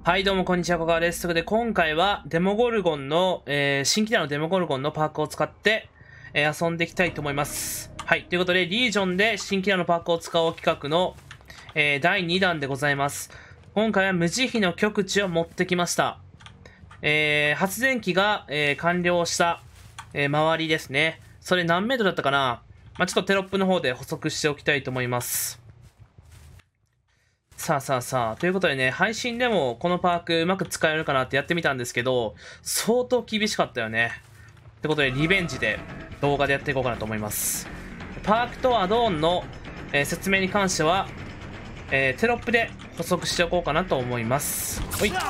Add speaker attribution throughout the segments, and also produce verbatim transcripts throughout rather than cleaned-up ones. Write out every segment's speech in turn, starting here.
Speaker 1: はい、どうもこんにちは、小川です。ということで、今回はデモゴルゴンの、えー、新キラーのデモゴルゴンのパークを使って、えー、遊んでいきたいと思います。はい、ということで、リージョンで新キラーのパークを使おう企画の、えー、だいにだんでございます。今回は無慈悲の極地を持ってきました。えー、発電機が、えー、完了した、えー、周りですね。それ何メートルだったかな？まあ、ちょっとテロップの方で補足しておきたいと思います。さあさあさあ、ということでね、配信でもこのパークうまく使えるかなってやってみたんですけど、相当厳しかったよね。ってことで、リベンジで動画でやっていこうかなと思います。パークとアドオンの、えー、説明に関しては、えー、テロップで補足しておこうかなと思います。ほい。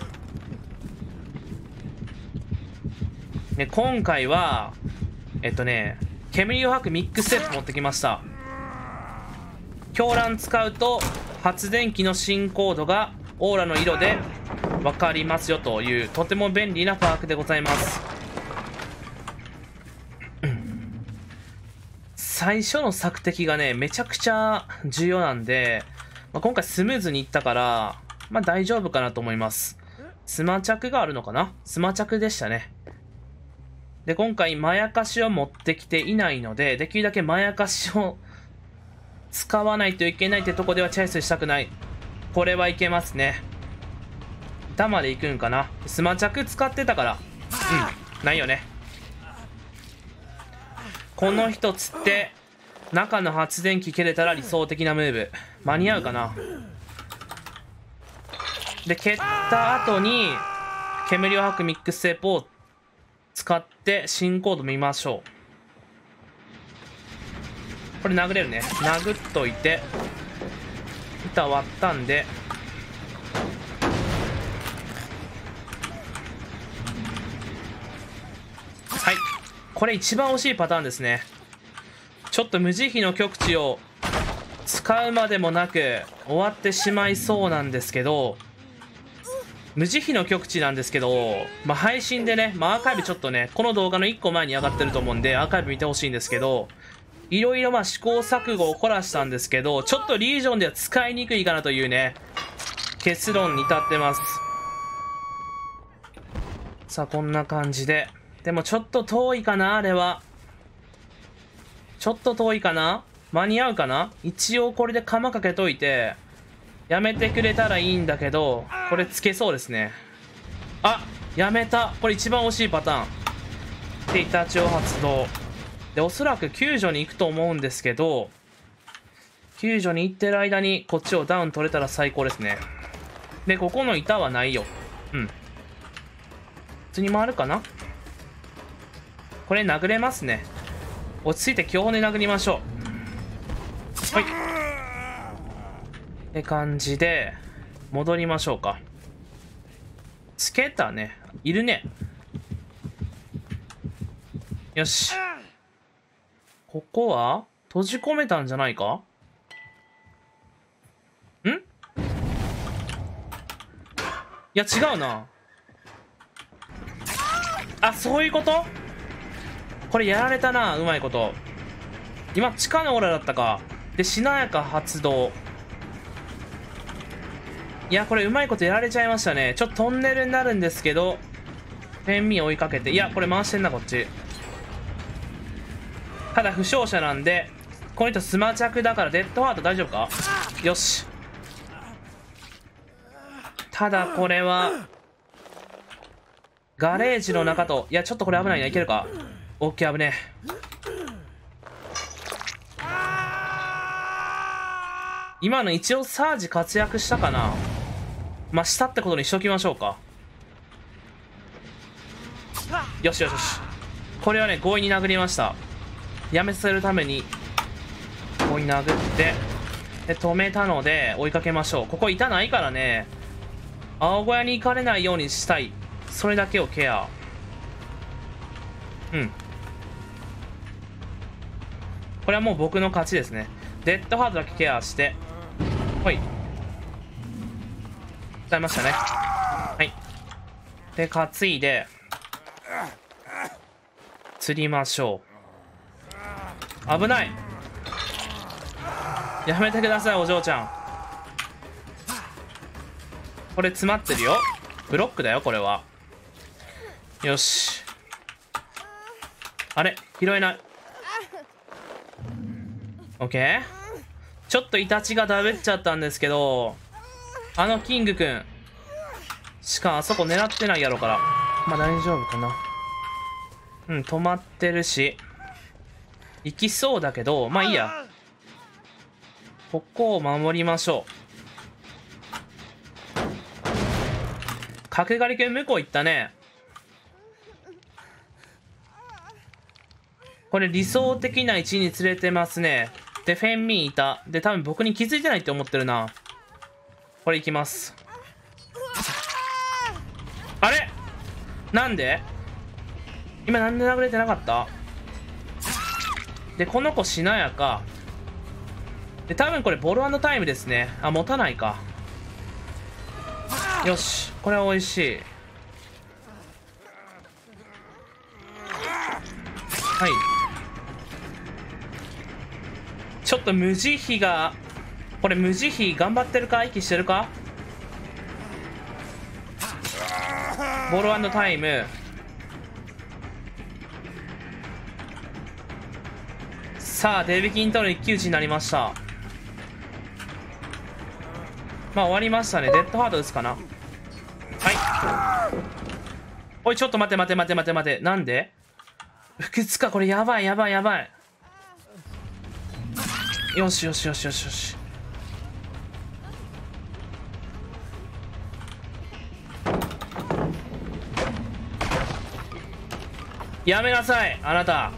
Speaker 1: ね、今回は、えっとね、煙を吐くミックステップ持ってきました。狂乱使うと、発電機の進行度がオーラの色で分かりますよというとても便利なパークでございます。最初の索敵がねめちゃくちゃ重要なんで、まあ、今回スムーズにいったからまあ大丈夫かなと思います。スマチャクがあるのかな？スマチャクでしたね。で今回まやかしを持ってきていないので、できるだけまやかしを使わないといけないってとこではチャイスしたくない。これはいけますね。板まで行くんかな。スマチャク使ってたから。うん。ないよね。この一つって、中の発電機蹴れたら理想的なムーブ。間に合うかな。で、蹴った後に、煙を吐くミックステープを使って進行度見ましょう。これ殴れるね。殴っといて板割ったんで、はい、これ一番惜しいパターンですね。ちょっと無慈悲の極地を使うまでもなく終わってしまいそうなんですけど、無慈悲の極地なんですけど、まあ、配信でね、まあ、アーカイブちょっとねこの動画のいっこまえに上がってると思うんでアーカイブ見てほしいんですけど、いろいろまあ試行錯誤を凝らしたんですけど、ちょっとリージョンでは使いにくいかなというね結論に至ってます。さあこんな感じで、でもちょっと遠いかな。あれはちょっと遠いかな。間に合うかな。一応これで釜かけといてやめてくれたらいいんだけど、これつけそうですね。あ、やめた。これ一番惜しいパターンでイタチを発動で、おそらく救助に行くと思うんですけど、救助に行ってる間にこっちをダウン取れたら最高ですね。でここの板はないよ。うん、普通に回るかな。これ殴れますね。落ち着いて強砲で殴りましょう。はいって感じで戻りましょうか。つけたね。いるね。よし、ここは閉じ込めたんじゃないか？ん？いや違うな。あ、そういうこと？これやられたな、うまいこと。今地下のオーラだったか。でしなやか発動。いやこれうまいことやられちゃいましたね。ちょっとトンネルになるんですけど、ペンミ追いかけて、いやこれ回してんなこっち。ただ負傷者なんで、この人スマチャクだからデッドハート大丈夫か？よし。ただこれはガレージの中と、いやちょっとこれ危ないな。いけるか？オッケー、危ねえ。今の一応サージ活躍したかな。まあしたってことにしときましょうか。よしよしよし。これはね強引に殴りました。やめさせるためにここに殴ってで止めたので追いかけましょう。ここ板ないからね、青小屋に行かれないようにしたい。それだけをケア。うん、これはもう僕の勝ちですね。デッドハートだけケアして、ほい、使いましたね。はいで担いで釣りましょう。危ない、やめてくださいお嬢ちゃん。 これ詰まってるよ。ブロックだよこれは。よし。あれ拾えない。オッケー。ちょっとイタチがダブっちゃったんですけど、あのキングくんしかあそこ狙ってないやろから、まあ大丈夫かな。うん、止まってるし行きそうだけど、まあいいや。ここを守りましょう。角刈りくん向こう行ったね。これ理想的な位置に連れてますね。でフェンミンいた。で多分僕に気づいてないって思ってるな。これ行きます。あれなんで今なんで殴れてなかった。でこの子しなやかで、多分これボール&タイムですね。あ、持たないか。よし、これは美味しい。はい。ちょっと無慈悲が、これ無慈悲頑張ってるか、息してるか。ボール&タイム。さあデビキンとの一騎打ちになりました。まあ終わりましたね。デッドハートですかな。はい。おいちょっと待て待て待て待て待て。なんで不屈か。これやばいやばいやばい。よしよしよしよしよし。やめなさいあなた。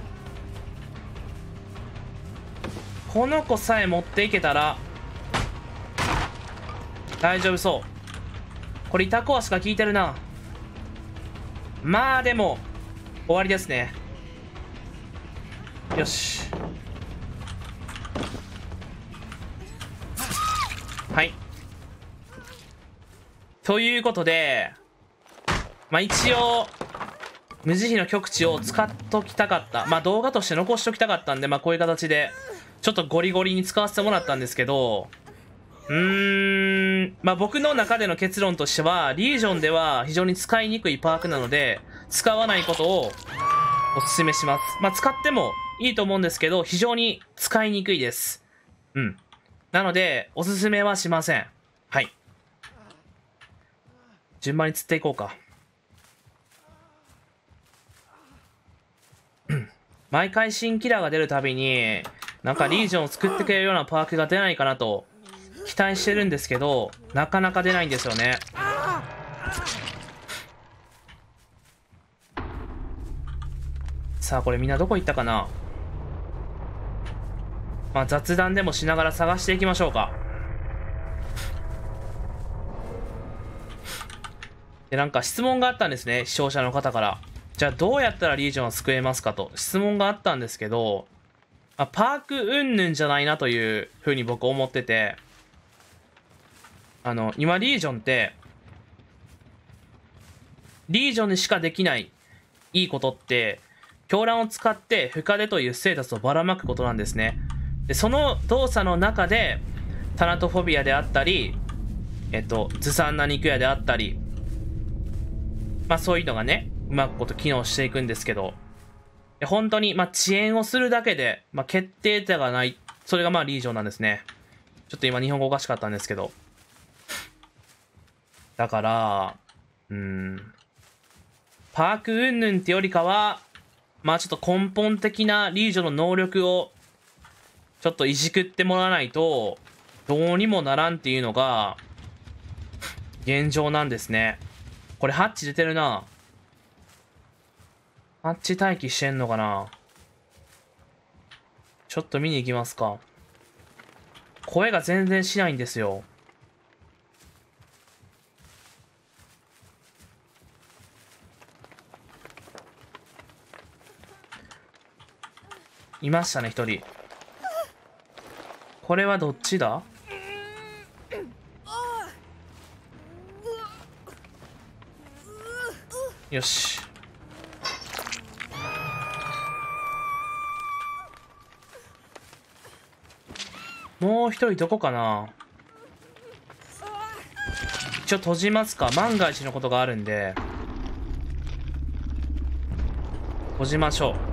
Speaker 1: この子さえ持っていけたら大丈夫そう。これイタコアしか効いてるな。まあでも終わりですね。よし。はい。ということで、まあ一応無慈悲の極地を使っときたかった。まあ動画として残しときたかったんで、まあこういう形でちょっとゴリゴリに使わせてもらったんですけど、うーん、まあ僕の中での結論としては、リージョンでは非常に使いにくいパークなので、使わないことをお勧めします。まあ使ってもいいと思うんですけど、非常に使いにくいです。うん。なので、おすすめはしません。はい。順番に釣っていこうか。毎回新キラーが出るたびに、なんかリージョンを作ってくれるようなパークが出ないかなと期待してるんですけど、なかなか出ないんですよね。さあこれみんなどこ行ったかな。まあ雑談でもしながら探していきましょうか。でなんか質問があったんですね、視聴者の方から。じゃあどうやったらリージョンを救えますかと質問があったんですけど、まあ、パーク云々じゃないなというふうに僕思ってて、あの今リージョンってリージョンにしかできないいいことって狂乱を使って深手というステータスをばらまくことなんですね。でその動作の中でタナトフォビアであったり、えっとずさんな肉屋であったり、まあそういうのがねうまくこと機能していくんですけど、本当にまあ遅延をするだけで、まあ、決定打がない、それがまあリージョンなんですね。ちょっと今日本語おかしかったんですけど、だからうーんパーク云々ってよりかは、まあちょっと根本的なリージョンの能力をちょっといじくってもらわないとどうにもならんっていうのが現状なんですね。これハッチ出てるな。ハッチ待機してんのかな。ちょっと見に行きますか。声が全然しないんですよ。いましたね一人。これはどっちだ。よし。もう一人どこかな。 一応閉じますか。万が一のことがあるんで。閉じましょう。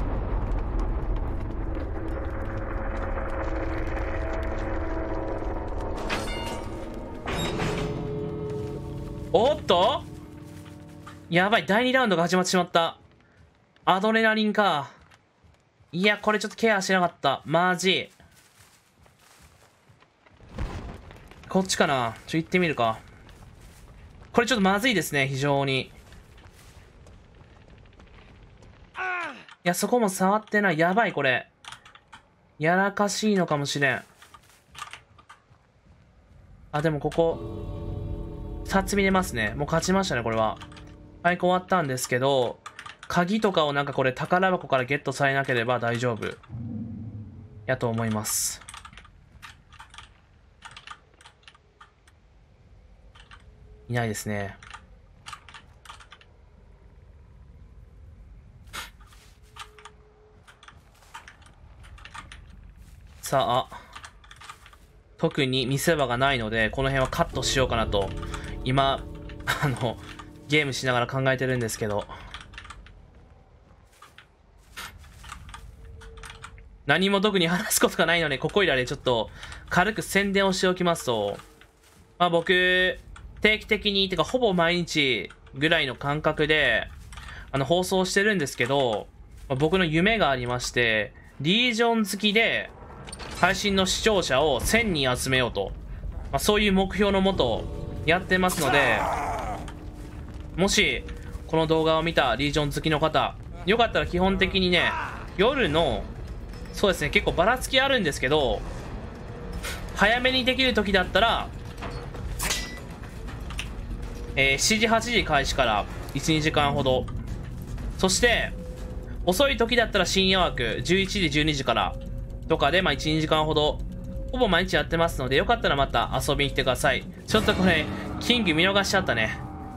Speaker 1: おっとやばい、だいにラウンドが始まってしまった。アドレナリンか。いや、これちょっとケアしなかった。マジ。こっちかな。ちょ、行ってみるか。これちょっとまずいですね、非常に。いや、そこも触ってない。やばい、これ。やらかしいのかもしれん。あ、でもここ、ふたつ見れますね。もう勝ちましたね、これは。はい、終わったんですけど、鍵とかをなんかこれ宝箱からゲットされなければ大丈夫。やと思います。いないですね。さあ、特に見せ場がないので、この辺はカットしようかなと、今、あの、ゲームしながら考えてるんですけど。何も特に話すことがないので、ここいらでちょっと軽く宣伝をしておきますと、まあ僕、定期的に、てかほぼ毎日ぐらいの感覚で、あの、放送してるんですけど、まあ、僕の夢がありまして、リージョン好きで、配信の視聴者をせんにん集めようと、まあ、そういう目標のもとやってますので、もしこの動画を見たリージョン好きの方よかったら基本的にね、夜のそうですね、結構ばらつきあるんですけど、早めにできる時だったら、えー、しちじはちじ開始からいちにじかんほど、そして遅い時だったら深夜枠じゅういちじじゅうにじからとかで、まあ、いちにじかんほどほぼ毎日やってますので、よかったらまた遊びに来てください。ちょっとこれキング見逃しちゃったね。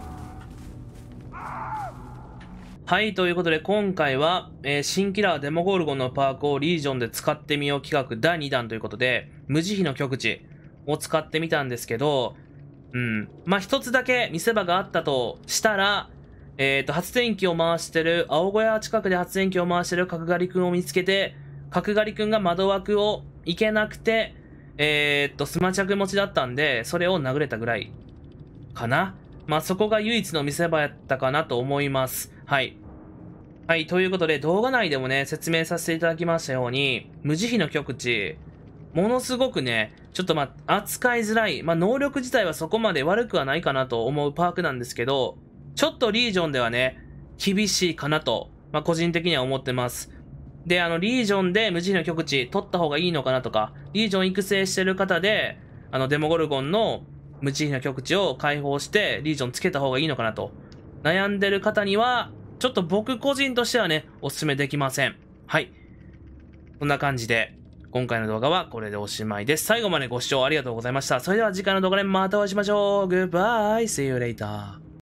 Speaker 1: はい、ということで今回は、えー、新キラーデモゴルゴンのパークをリージョンで使ってみよう企画だいにだんということで、無慈悲の極地を使ってみたんですけど、うん。まあ、一つだけ見せ場があったとしたら、えっと、発電機を回してる、青小屋近くで発電機を回してる角刈りくんを見つけて、角刈りくんが窓枠を行けなくて、えー、っと、スマチャク持ちだったんで、それを殴れたぐらいかな。まあ、そこが唯一の見せ場やったかなと思います。はい。はい、ということで動画内でもね、説明させていただきましたように、無慈悲の極地、ものすごくね、ちょっとまあ、扱いづらい、まあ、能力自体はそこまで悪くはないかなと思うパークなんですけど、ちょっとリージョンではね、厳しいかなと、まあ、個人的には思ってます。で、あの、リージョンで無慈悲の極地取った方がいいのかなとか、リージョン育成してる方で、あの、デモゴルゴンの無慈悲の極地を解放して、リージョンつけた方がいいのかなと、悩んでる方には、ちょっと僕個人としてはね、お勧めできません。はい。こんな感じで、今回の動画はこれでおしまいです。最後までご視聴ありがとうございました。それでは次回の動画でまたお会いしましょう。Goodbye. See you later.